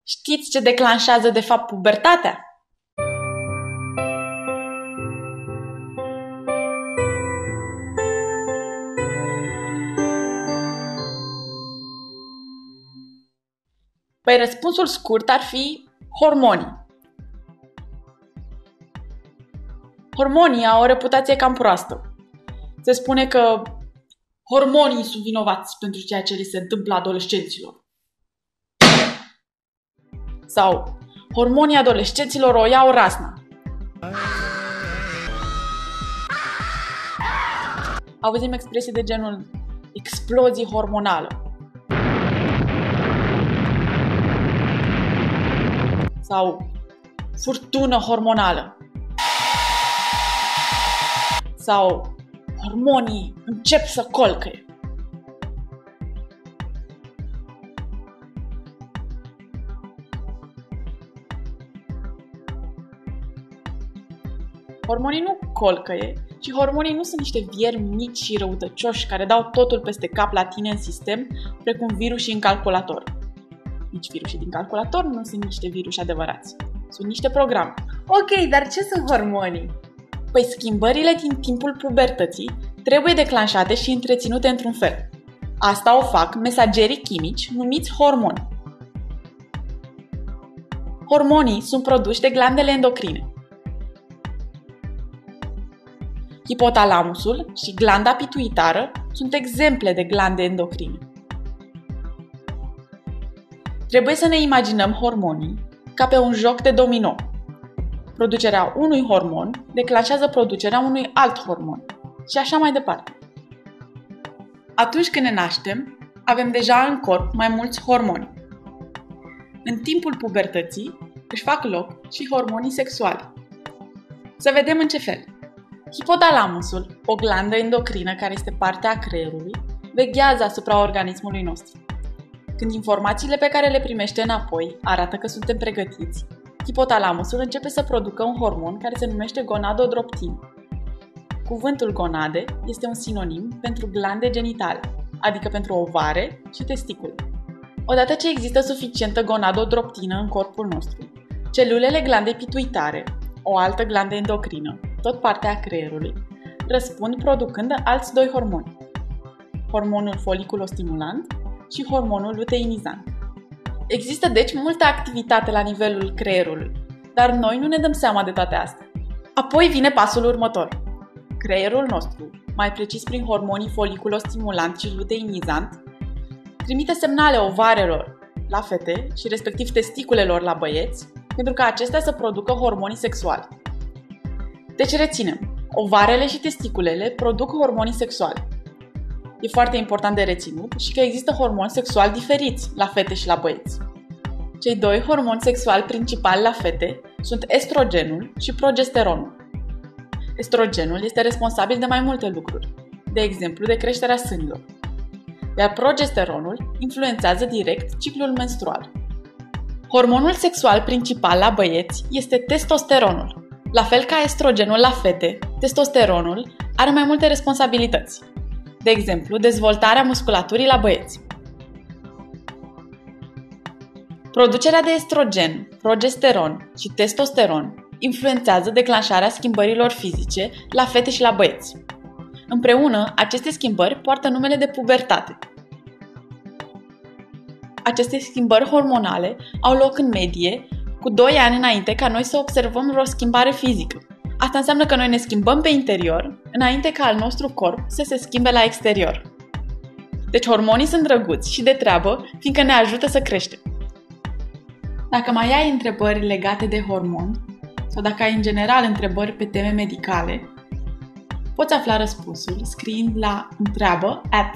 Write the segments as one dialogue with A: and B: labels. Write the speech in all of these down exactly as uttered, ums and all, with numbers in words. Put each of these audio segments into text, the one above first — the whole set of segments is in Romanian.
A: Știți ce declanșează de fapt pubertatea? Păi răspunsul scurt ar fi hormonii. Hormonii au o reputație cam proastă. Se spune că hormonii sunt vinovați pentru ceea ce li se întâmplă adolescenților. Sau hormonii adolescenților o iau razna. Auzim expresii de genul explozie hormonală. Sau furtună hormonală. Sau hormonii încep să colcăie. Hormonii nu colcăie, ci hormonii nu sunt niște vieri mici și răutăcioși care dau totul peste cap la tine în sistem, precum virusii în calculator. Nici virusii din calculator nu sunt niște viruși adevărați. Sunt niște programe.
B: Ok, dar ce sunt hormonii?
A: Păi schimbările din timpul pubertății trebuie declanșate și întreținute într-un fel. Asta o fac mesagerii chimici numiți hormoni. Hormonii sunt produși de glandele endocrine. Hipotalamusul și glanda pituitară sunt exemple de glande endocrine. Trebuie să ne imaginăm hormonii ca pe un joc de domino. Producerea unui hormon declanșează producerea unui alt hormon și așa mai departe. Atunci când ne naștem, avem deja în corp mai mulți hormoni. În timpul pubertății își fac loc și hormonii sexuali. Să vedem în ce fel. Hipotalamusul, o glandă endocrină care este parte a creierului, veghează asupra organismului nostru. Când informațiile pe care le primește înapoi arată că suntem pregătiți, hipotalamusul începe să producă un hormon care se numește gonadotropin. Cuvântul gonade este un sinonim pentru glande genitale, adică pentru ovare și testicule. Odată ce există suficientă gonadotropină în corpul nostru, celulele glandei pituitare, o altă glandă endocrină, tot partea a creierului, răspund producând alți doi hormoni, hormonul foliculostimulant și hormonul luteinizant. Există deci multă activitate la nivelul creierului, dar noi nu ne dăm seama de toate astea. Apoi vine pasul următor. Creierul nostru, mai precis prin hormonii foliculostimulant și luteinizant, trimite semnale ovarelor la fete și respectiv testiculelor la băieți, pentru ca acestea să producă hormonii sexuali. Deci reținem, ovarele și testiculele produc hormonii sexuali. E foarte important de reținut și că există hormoni sexuali diferiți la fete și la băieți. Cei doi hormoni sexuali principali la fete sunt estrogenul și progesteronul. Estrogenul este responsabil de mai multe lucruri, de exemplu de creșterea sânilor, iar progesteronul influențează direct ciclul menstrual. Hormonul sexual principal la băieți este testosteronul. La fel ca estrogenul la fete, testosteronul are mai multe responsabilități. De exemplu, dezvoltarea musculaturii la băieți. Producerea de estrogen, progesteron și testosteron influențează declanșarea schimbărilor fizice la fete și la băieți. Împreună, aceste schimbări poartă numele de pubertate. Aceste schimbări hormonale au loc în medie cu doi ani înainte ca noi să observăm vreo schimbare fizică. Asta înseamnă că noi ne schimbăm pe interior, înainte ca al nostru corp să se schimbe la exterior. Deci hormonii sunt drăguți și de treabă, fiindcă ne ajută să creștem. Dacă mai ai întrebări legate de hormoni, sau dacă ai în general întrebări pe teme medicale, poți afla răspunsul scriind la întreabă at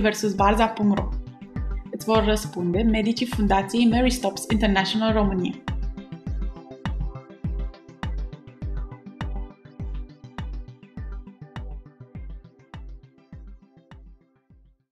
A: sexulversusbarza punct ro. Îți vor răspunde medicii Fundației Mary Stopes International România.